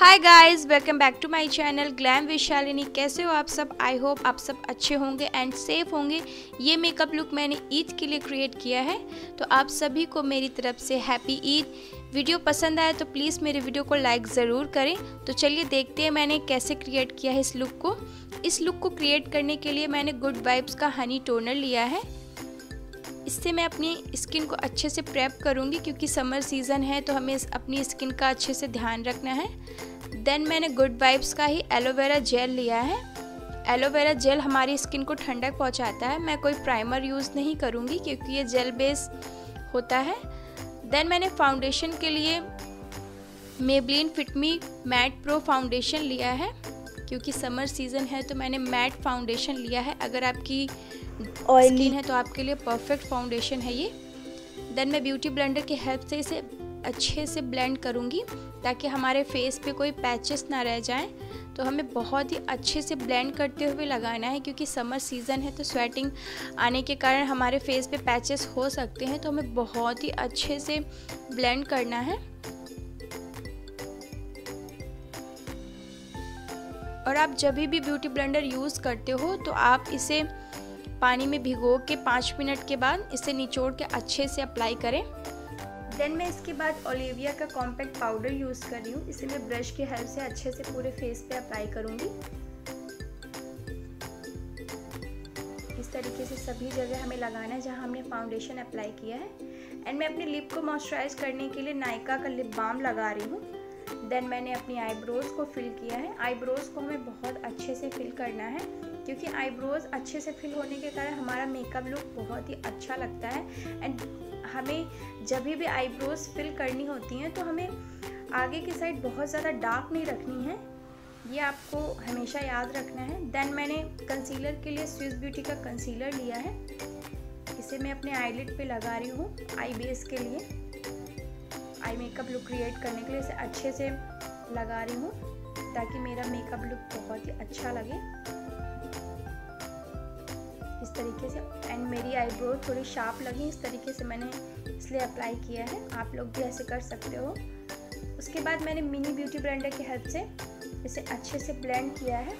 Hi guys, welcome back to my channel glam with Shalini. कैसे हो आप सब? आई होप आप सब अच्छे होंगे एंड सेफ होंगे। ये मेकअप लुक मैंने ईद के लिए क्रिएट किया है, तो आप सभी को मेरी तरफ से हैप्पी ईद। वीडियो पसंद आए तो प्लीज़ मेरे वीडियो को लाइक ज़रूर करें। तो चलिए देखते हैं मैंने कैसे क्रिएट किया है इस लुक को। इस लुक को क्रिएट करने के लिए मैंने गुड वाइब्स का हनी टोनर लिया है। इससे मैं अपनी स्किन को अच्छे से प्रेप करूँगी क्योंकि समर सीज़न है तो हमें अपनी स्किन का अच्छे से ध्यान रखना है। देन मैंने गुड वाइब्स का ही एलोवेरा जेल लिया है। एलोवेरा जेल हमारी स्किन को ठंडक पहुंचाता है। मैं कोई प्राइमर यूज़ नहीं करूँगी क्योंकि ये जेल बेस होता है। देन मैंने फाउंडेशन के लिए Maybelline fit me matte pro foundation लिया है क्योंकि समर सीज़न है तो मैंने मैट फाउंडेशन लिया है। अगर आपकी स्किन है तो आपके लिए परफेक्ट फाउंडेशन है ये। देन मैं ब्यूटी ब्लेंडर की हेल्प से इसे अच्छे से ब्लेंड करूँगी ताकि हमारे फेस पे कोई पैचेस ना रह जाएं। तो हमें बहुत ही अच्छे से ब्लेंड करते हुए लगाना है क्योंकि समर सीज़न है तो स्वेटिंग आने के कारण हमारे फेस पे पैचेस हो सकते हैं, तो हमें बहुत ही अच्छे से ब्लेंड करना है। और आप जब भी ब्यूटी ब्लेंडर यूज़ करते हो तो आप इसे पानी में भिगो के 5 मिनट के बाद इसे निचोड़ के अच्छे से अप्लाई करें। देन मैं इसके बाद ओलिविया का कॉम्पैक्ट पाउडर यूज़ कर रही हूँ। इसे मैं ब्रश की हेल्प से अच्छे से पूरे फेस पे अप्लाई करूँगी। इस तरीके से सभी जगह हमें लगाना है जहाँ हमने फाउंडेशन अप्लाई किया है। एंड मैं अपने लिप को मॉइस्चराइज करने के लिए नायका का लिप बाम लगा रही हूँ। देन मैंने अपनी आईब्रोज़ को फिल किया है। आईब्रोज़ को हमें बहुत अच्छे से फिल करना है क्योंकि आईब्रोज़ अच्छे से फिल होने के कारण हमारा मेकअप लुक बहुत ही अच्छा लगता है। एंड हमें जब भी आईब्रोज़ फिल करनी होती हैं तो हमें आगे की साइड बहुत ज़्यादा डार्क नहीं रखनी है, ये आपको हमेशा याद रखना है। देन मैंने कंसीलर के लिए स्विस ब्यूटी का कंसीलर लिया है। इसे मैं अपने आईलिड पे लगा रही हूँ आई बेस के लिए, आई मेकअप लुक क्रिएट करने के लिए इसे अच्छे से लगा रही हूँ ताकि मेरा मेकअप लुक बहुत ही अच्छा लगे इस तरीके से। एंड मेरी आईब्रो थोड़ी शार्प लगी, इस तरीके से मैंने इसलिए अप्लाई किया है। आप लोग भी ऐसे कर सकते हो। उसके बाद मैंने मिनी ब्यूटी ब्लेंडर की हेल्प से इसे अच्छे से ब्लेंड किया है।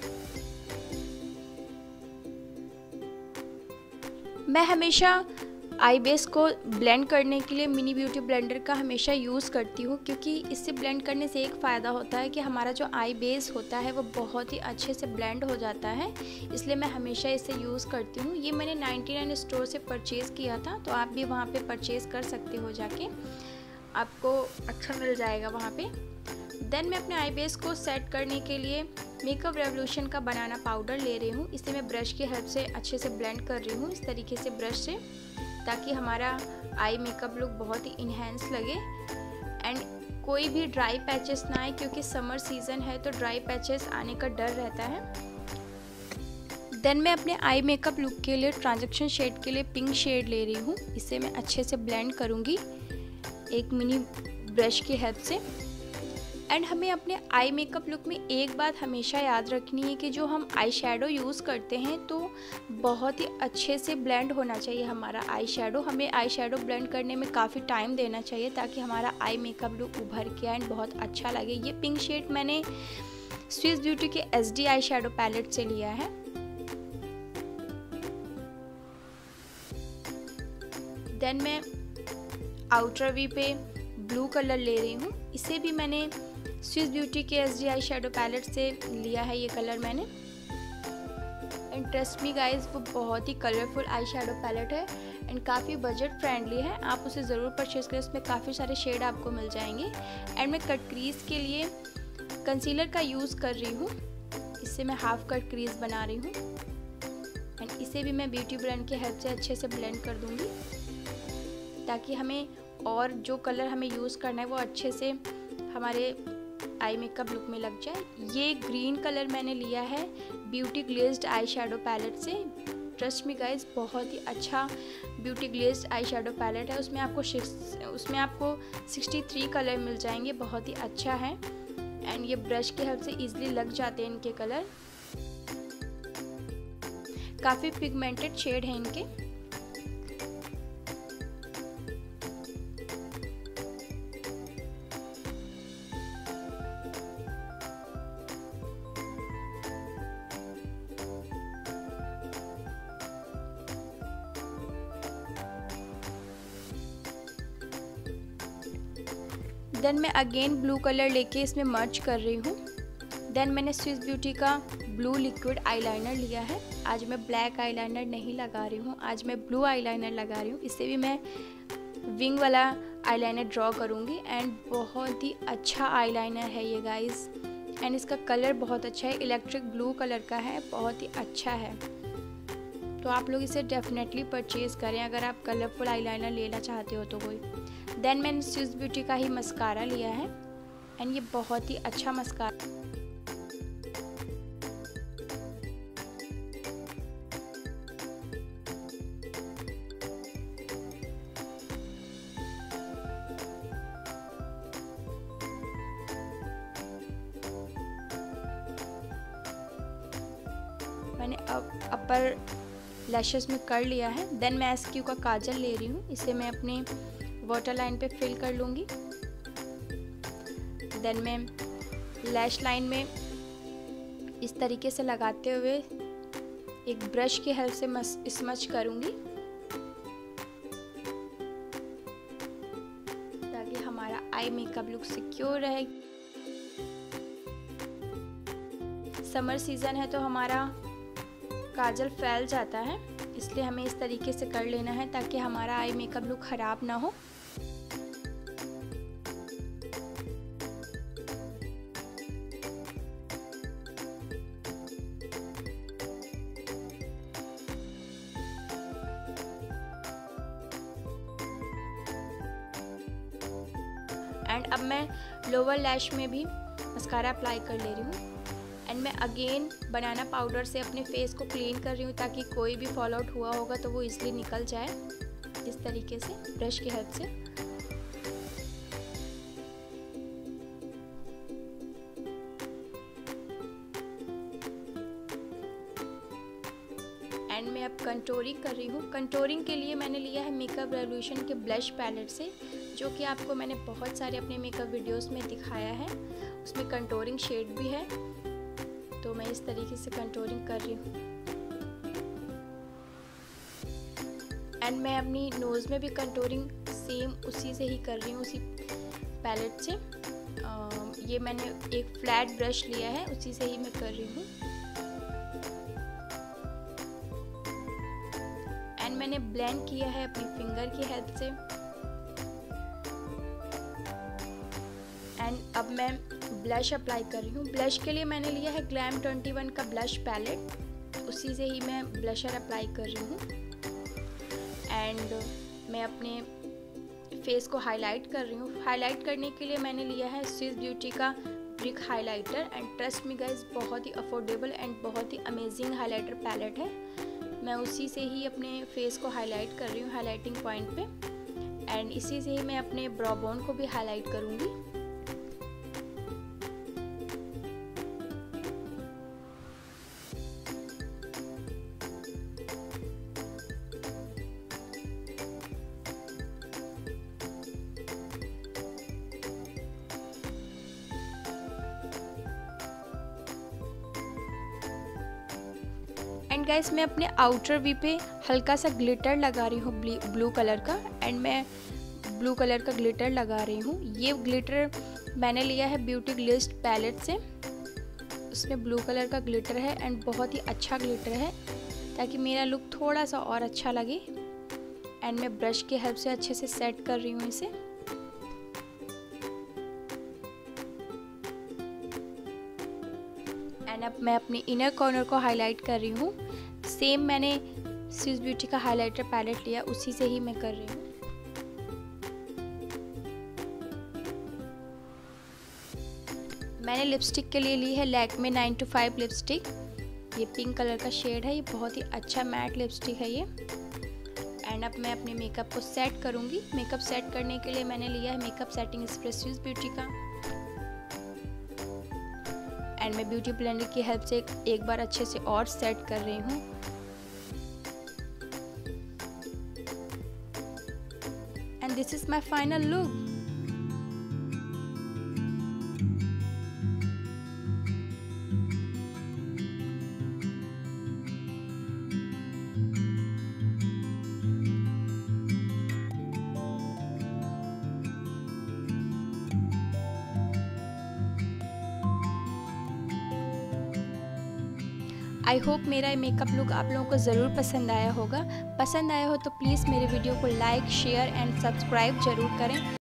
मैं हमेशा आई बेस को ब्लेंड करने के लिए मिनी ब्यूटी ब्लेंडर का हमेशा यूज़ करती हूँ क्योंकि इससे ब्लेंड करने से एक फ़ायदा होता है कि हमारा जो आई बेस होता है वो बहुत ही अच्छे से ब्लेंड हो जाता है, इसलिए मैं हमेशा इसे यूज़ करती हूँ। ये मैंने 99 स्टोर से परचेज़ किया था, तो आप भी वहाँ पे परचेज़ कर सकते हो, जाके आपको अच्छा मिल जाएगा वहाँ पे। देन मैं अपने आई बेस को सेट करने के लिए मेकअप रेवोल्यूशन का बनाना पाउडर ले रही हूँ। इसे मैं ब्रश की हेल्प से अच्छे से ब्लेंड कर रही हूँ इस तरीके से ब्रश से, ताकि हमारा आई मेकअप लुक बहुत ही इन्हेंस लगे एंड कोई भी ड्राई पैचेस ना आए क्योंकि समर सीज़न है तो ड्राई पैचेस आने का डर रहता है। देन मैं अपने आई मेकअप लुक के लिए ट्रांजैक्शन शेड के लिए पिंक शेड ले रही हूँ। इसे मैं अच्छे से ब्लेंड करूँगी एक मिनी ब्रश की हेल्प से। एंड हमें अपने आई मेकअप लुक में एक बात हमेशा याद रखनी है कि जो हम आई शेडो यूज़ करते हैं तो बहुत ही अच्छे से ब्लेंड होना चाहिए हमारा आई शेडो। हमें आई शेडो ब्लेंड करने में काफ़ी टाइम देना चाहिए ताकि हमारा आई मेकअप लुक उभर के एंड बहुत अच्छा लगे। ये पिंक शेड मैंने स्विस ब्यूटी के SD आई शेडो पैलेट से लिया है। देन मैं आउटर वी पे ब्लू कलर ले रही हूँ। इसे भी मैंने स्विस ब्यूटी के SD आई शेडो पैलेट से लिया है ये कलर मैंने। एंड ट्रस्ट मी गाइज, वो बहुत ही कलरफुल आई शेडो पैलेट है एंड काफ़ी बजट फ्रेंडली है। आप उसे ज़रूर परचेज़ करें, इसमें काफ़ी सारे शेड आपको मिल जाएंगे। एंड मैं कट क्रीज के लिए कंसीलर का यूज़ कर रही हूँ। इससे मैं हाफ कट क्रीज बना रही हूँ एंड इसे भी मैं ब्यूटी ब्लेंड की हेल्प से अच्छे से ब्लेंड कर दूँगी ताकि हमें और जो कलर हमें यूज़ करना है वो अच्छे से हमारे आई मेकअप लुक में लग जाए। ये ग्रीन कलर मैंने लिया है beauty glazed eye shadow palette से। ट्रस्ट मी गाइज, बहुत ही अच्छा beauty glazed eye shadow palette है। उसमें आपको 63 कलर मिल जाएंगे, बहुत ही अच्छा है। एंड ये ब्रश की हेल्प से इजीली लग जाते हैं इनके कलर, काफ़ी पिगमेंटेड शेड है इनके। देन मैं अगेन ब्लू कलर लेके इसमें मर्ज कर रही हूँ। देन मैंने स्विस ब्यूटी का ब्लू लिक्विड आईलाइनर लिया है। आज मैं ब्लैक आईलाइनर नहीं लगा रही हूँ, आज मैं ब्लू आईलाइनर लगा रही हूँ। इससे भी मैं विंग वाला आईलाइनर ड्रॉ करूँगी एंड बहुत ही अच्छा आईलाइनर है ये गाइस। एंड इसका कलर बहुत अच्छा है, इलेक्ट्रिक ब्लू कलर का है, बहुत ही अच्छा है। तो आप लोग इसे डेफिनेटली परचेज़ करें अगर आप कलरफुल आईलाइनर लेना चाहते हो तो कोई। देन मैंने स्विस ब्यूटी का ही मस्कारा लिया है एंड ये बहुत ही अच्छा मस्कारा। मैंने अपर लैशेस में कर लिया है। देन मैं SQ का काजल ले रही हूँ, इसे मैं अपने वाटर लाइन पे फिल कर लूँगी। देन मैं लैश लाइन में इस तरीके से लगाते हुए एक ब्रश की हेल्प से स्मच करूँगी ताकि हमारा आई मेकअप लुक सिक्योर रहे। समर सीज़न है तो हमारा काजल फैल जाता है, इसलिए हमें इस तरीके से कर लेना है ताकि हमारा आई मेकअप लुक ख़राब ना हो। एंड अब मैं लोअर लैश में भी मस्कारा अप्लाई कर ले रही हूँ। एंड मैं अगेन बनाना पाउडर से अपने फेस को क्लीन कर रही हूँ ताकि कोई भी फॉल आउट हुआ होगा तो वो इसलिए निकल जाए, इस तरीके से ब्रश की हेल्प से। एंड मैं अब कंटूरिंग कर रही हूँ। कंटूरिंग के लिए मैंने लिया है मेकअप रेवोल्यूशन के ब्लश पैलेट से, जो कि आपको मैंने बहुत सारे अपने मेकअप वीडियोस में दिखाया है। उसमें कंटूरिंग शेड भी है, तो मैं इस तरीके से कंटूरिंग कर रही हूँ। एंड मैं अपनी नोज़ में भी कंटूरिंग सेम उसी से ही कर रही हूँ, उसी पैलेट से। ये मैंने एक फ्लैट ब्रश लिया है, उसी से ही मैं कर रही हूँ। एंड मैंने ब्लेंड किया है अपनी फिंगर की हेल्प से। एंड अब मैं ब्लश अप्लाई कर रही हूँ। ब्लश के लिए मैंने लिया है ग्लैम 21 का ब्लश पैलेट, उसी से ही मैं ब्लशर अप्लाई कर रही हूँ। एंड मैं अपने फेस को हाईलाइट कर रही हूँ। हाईलाइट करने के लिए मैंने लिया है स्विस ब्यूटी का brick highlighter. And trust me guys, बहुत ही अफोर्डेबल एंड बहुत ही अमेजिंग हाइलाइटर पैलेट है। मैं उसी से ही अपने फेस को हाईलाइट कर रही हूँ, हाईलाइटिंग पॉइंट पे। एंड इसी से ही मैं अपने ब्रो बोन को भी हाईलाइट करूँगी। एंड गाइस, मैं अपने आउटर वी पे हल्का सा ग्लिटर लगा रही हूँ ब्लू कलर का। एंड मैं ब्लू कलर का ग्लिटर लगा रही हूँ। ये ग्लिटर मैंने लिया है ब्यूटी ग्लिस्ट पैलेट से, उसमें ब्लू कलर का ग्लिटर है एंड बहुत ही अच्छा ग्लिटर है ताकि मेरा लुक थोड़ा सा और अच्छा लगे। एंड मैं ब्रश की हेल्प से अच्छे से सेट कर रही हूँ इसे। एंड अब मैं अपने इनर कॉर्नर को हाईलाइट कर रही हूँ। सेम मैंने स्विस ब्यूटी का हाइलाइटर पैलेट लिया, उसी से ही मैं कर रही हूँ। मैंने लिपस्टिक के लिए ली है लैक्मे 925 लिपस्टिक। ये पिंक कलर का शेड है, ये बहुत ही अच्छा मैट लिपस्टिक है ये। एंड अब मैं अपने मेकअप को सेट करूँगी। मेकअप सेट करने के लिए मैंने लिया है makeup setting spray Swiss beauty का। एंड मैं ब्यूटी ब्लेंडर की हेल्प से एक बार अच्छे से और सेट कर रही हूँ। And this is my final look. I hope मेरा मेकअप लुक आप लोगों को ज़रूर पसंद आया होगा। पसंद आया हो तो प्लीज़ मेरे वीडियो को लाइक, शेयर एंड सब्सक्राइब ज़रूर करें।